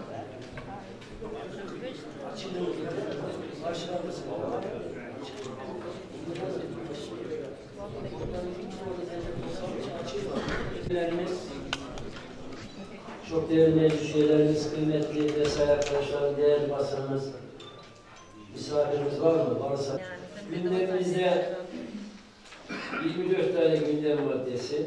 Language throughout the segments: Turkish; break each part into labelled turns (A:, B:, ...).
A: Çok değerli meclis üyelerimiz, kıymetli vesaire arkadaşlar, değerli basınımız, misafirimiz var mı? Varsa gündemimizde 24 tane gündem maddesi,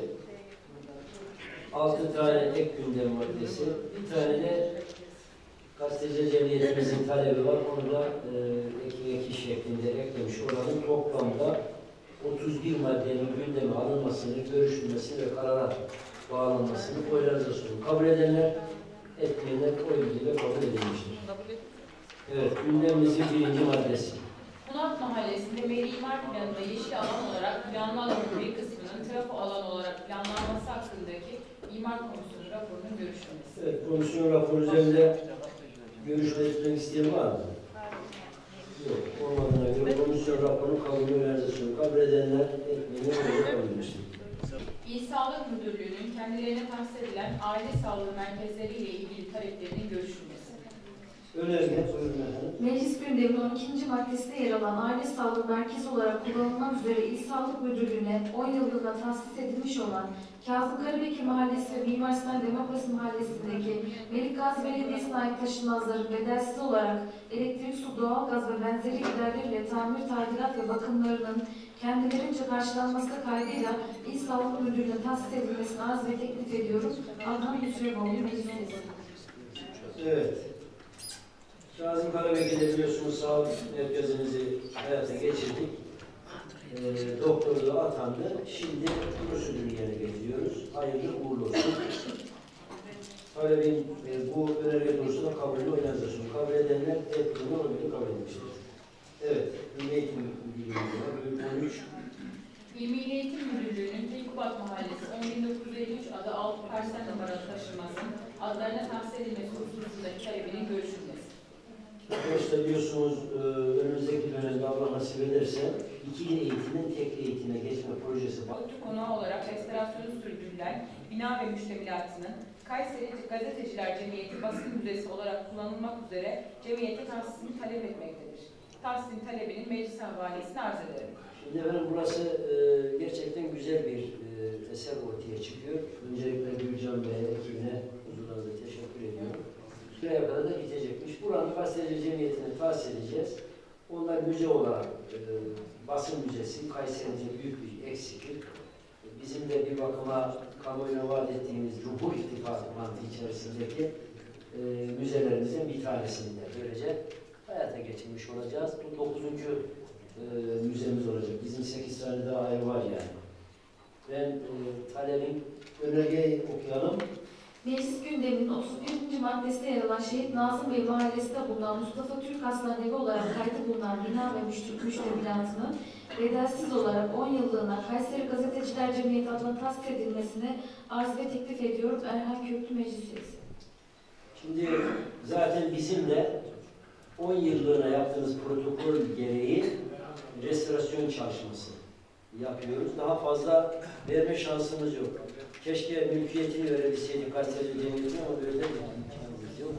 A: 6 tane ek gündem maddesi, bir tane de gazeteci cemiyetimizin talebi var. Onu da ek şeklinde eklemiş olalım. Toplamda 31 maddenin gündeme alınmasını, görüşülmesini ve karara bağlanmasını oylarınıza sunun. Kabul edenler, etmeyenler oy birliğiyle kabul edilmiştir. Evet, gündemimizin birinci maddesi.
B: Konak Mahallesi'nde Meri İmar Planı'nda yeşil alan olarak planlı alanın bir kısmının trafo alan olarak planlanması hakkındaki İmar Komisyonu raporunun görüşülmesi.
A: Evet, komisyon raporu üzerinde görüşmek isteyen var mı? Yok, olmadığına göre komisyon raporunun kabulü oylarınıza sunun. Kabul edenler, etmeyenler oy kabul edilmiştir.
B: İl Sağlık Müdürlüğü'nün kendilerine tahsis edilen aile sağlığı merkezleriyle ilgili taleplerinin görüşülmesi.
A: Önerge, buyurun efendim.
C: Meclis gündeminin 12. maddesinde yer alan aile sağlığı merkezi olarak kullanılmak üzere İl Sağlık Müdürlüğü'ne 10 yıllığına tahsis edilmiş olan Kazım Karabekir Mahallesi ve Mimar Sinan Demokrasi Mahallesi'ndeki Melik Gazi Belediyesi'ne ait taşınmazların bedelsiz olarak elektrik, su, doğalgaz ve benzeri giderleriyle tamir, tadilat ve bakımlarının kendilerince karşılanması kaydıyla İl Sağlık Müdürlüğü'ne tahsis edilmesini arz ve teklif ediyorum. Adnan Hüsrevoğlu Meclis Üyesi.
A: Evet. Kazım Karabekir'de biliyorsunuz sağlık merkezimizi hayata geçirdik. Doktorluğa atandı. Şimdi prosedürü yerine getiriyoruz. Hayırlı uğurlu olsun. Talebin bu önerge doğrusunda kabulünü oylarınıza sunun. Kabul edenler etkilerini oyunu kabul edilmiştir. Evet. Milli Eğitim Müdürlüğü'nde 13.
B: İl Milli Eğitim Müdürlüğü'nün Tilkubat Mahallesi 10.953 adı 6 parsel numaralı taşınmasının adlarına tahsis edilmesi hususundaki talebinin görüşülmesi.
A: Arkadaşlar biliyorsunuz önümüzdeki dönemde Allah nasip ederse ikili eğitimin tek eğitime geçme projesi var.
B: Otu konağı olarak restorasyonu sürdürülen bina ve müştemilatının Kayseri Gazeteciler Cemiyeti Basın Müzesi olarak kullanılmak üzere cemiyete tahsisini talep etmektedir. Tahsisin talebinin meclis havalesini arz ederim.
A: Şimdi efendim burası gerçekten güzel bir eser ortaya çıkıyor. Öncelikle Gülcan Bey'e, ekibine, huzurlarınıza teşekkür ediyorum. Şuraya kadar da bitecekmiş. Buranın gazeteci cemiyetine tahsis edeceğiz. Onlar müze olarak basın müzesi, Kayseri'de büyük bir eksiklik. Bizim de bir bakıma kamuoyuna vaat ettiğimiz Cumhur İttifakı mantığı içerisindeki müzelerimizin bir tanesini de böylece hayata geçirmiş olacağız. Bu 9. müzemiz olacak. Bizim 8 tane daha ayrı var yani. Ben talebin önergeyi okuyalım.
C: Meclis gündeminin 31. maddesinde yer alan Şehit Nazım Bey Mahallesi'nde bulunan Mustafa Türk Hastanevi olarak kaydı bulunan bina ve müştemilatının bedelsiz olarak 10 yıllığına Kayseri Gazeteciler Cemiyeti adına tahsis edilmesine arz ve teklif ediyorum. Erhan Köklü Meclis Üyesi.
A: Şimdi zaten bizim de 10 yıllığına yaptığımız protokol gereği restorasyon çalışması yapıyoruz. Daha fazla verme şansımız yok. Keşke mülkiyetini verebilseydik gazeteci cemiyetine ama böyle bir imkanımız yok.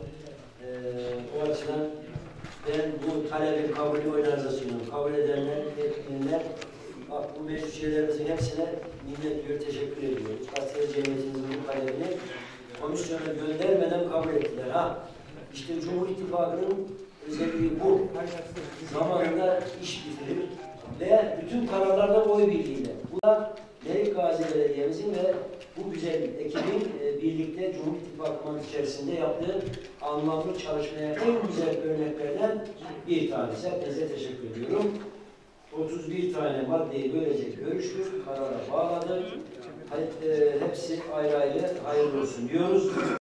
A: O açıdan ben bu talebin kabulü oylarınıza sunuyorum. Kabul edenler, etmeyenler, bak bu meclis üyelerimizin hepsine minnet diyor, teşekkür ediyoruz. Gazeteci cemiyetimizin bu talebini komisyona göndermeden kabul ettiler. Ha, işte Cumhur İttifakı'nın özelliği bu. Zamanında iş bitirir ve bütün kararlarda oy birliğiyle. Bu da Melik Gazi Belediye'mizin ve bu güzel ekibin birlikte Cumhur İttifakı'nın içerisinde yaptığı anlamlı çalışmaya en güzel örneklerden bir tanesi. Hepinize teşekkür ediyorum. 31 tane maddeyi böylece görüştük, karara bağladık. Hepsi ayrı ayrı hayırlı olsun diyoruz.